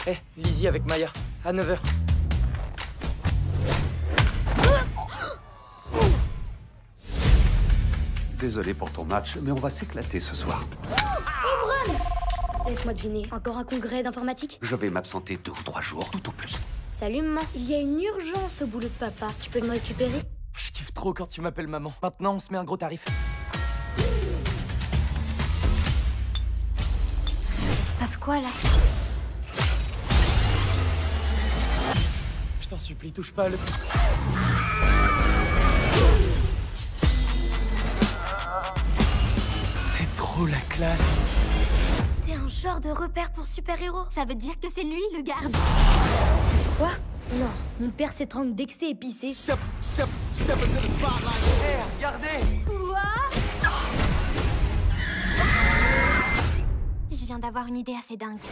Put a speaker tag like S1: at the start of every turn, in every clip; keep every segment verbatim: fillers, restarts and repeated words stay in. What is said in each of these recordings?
S1: Eh, hey, Lizzie avec Maya, à neuf heures.
S2: Désolé pour ton match, mais on va s'éclater ce soir.
S3: Imran! Laisse-moi deviner, encore un congrès d'informatique?
S2: Je vais m'absenter deux ou trois jours, tout au plus.
S3: Salut maman, il y a une urgence au boulot de papa. Tu peux me récupérer?
S1: Je kiffe trop quand tu m'appelles maman. Maintenant, on se met un gros tarif.
S3: Il se passe quoi là?
S1: Je t'en supplie, touche pas le... C'est trop la classe.
S3: C'est un genre de repère pour super-héros.
S4: Ça veut dire que c'est lui le garde.
S3: Quoi? Non, mon père s'étrangle dès que c'est épicé.
S1: Stop, stop, stop into the spotlight. Hé, hey, regardez!
S4: Quoi? Je viens d'avoir une idée assez dingue.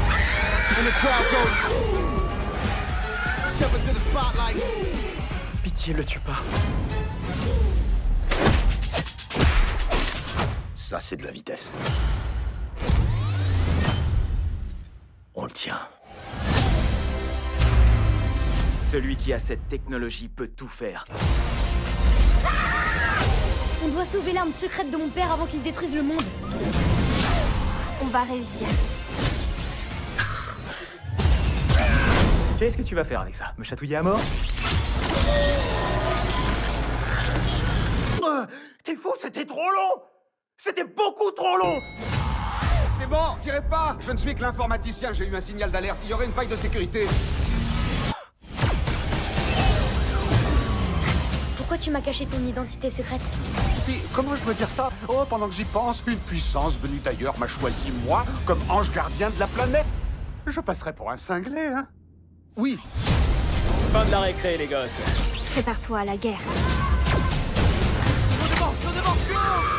S1: Pitié, le tue pas.
S2: Ça, c'est de la vitesse. On le tient.
S5: Celui qui a cette technologie peut tout faire.
S3: On doit sauver l'arme secrète de mon père avant qu'il détruise le monde.
S4: On va réussir.
S5: Qu'est-ce que tu vas faire avec ça? Me chatouiller à mort?
S2: Euh, T'es fou, c'était trop long! C'était beaucoup trop long!
S6: C'est bon, tirez pas! Je ne suis que l'informaticien, j'ai eu un signal d'alerte. Il y aurait une faille de sécurité.
S3: Pourquoi tu m'as caché ton identité secrète?
S6: Puis, comment je dois dire ça? Oh, pendant que j'y pense, une puissance venue d'ailleurs m'a choisi, moi, comme ange gardien de la planète. Je passerai pour un cinglé, hein? Oui.
S5: Fin de la récré, les gosses.
S4: Prépare-toi à la guerre.
S1: Saut devant, saut devant, go!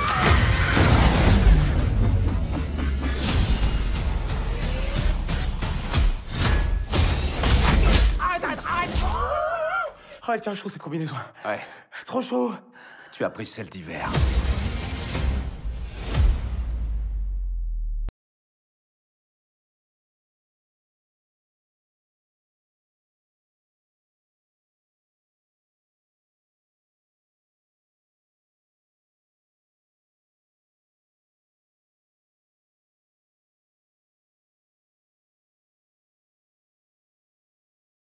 S1: Arrête, arrête, arrête!
S5: Oh, elle tient chaud cette combinaison.
S2: Ouais.
S5: Trop chaud.
S2: Tu as pris celle d'hiver.